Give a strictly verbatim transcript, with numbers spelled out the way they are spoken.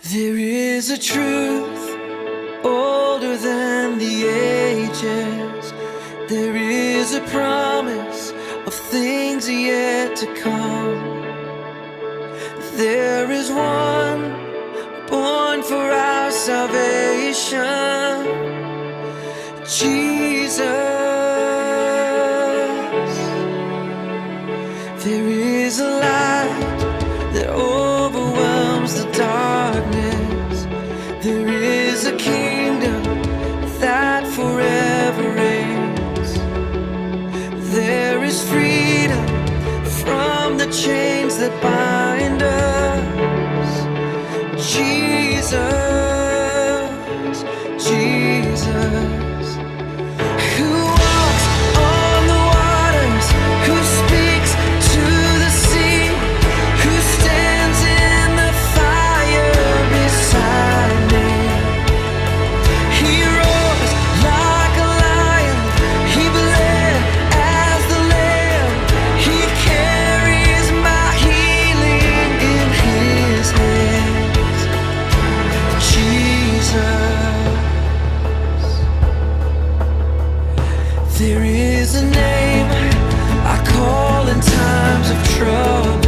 There is a truth older than the ages. There is a promise of things yet to come. There is one born for our salvation, Jesus. There is a light that overwhelms the darkness. There is a kingdom that forever reigns. There is freedom from the chains that bind us. Jesus, Jesus, who walks on the waters, who speaks to the sea, who stands in the fire beside me. He roars like a lion, he bled as the lamb, he carries my healing in his hands. Jesus, there is a name I call in times of trouble.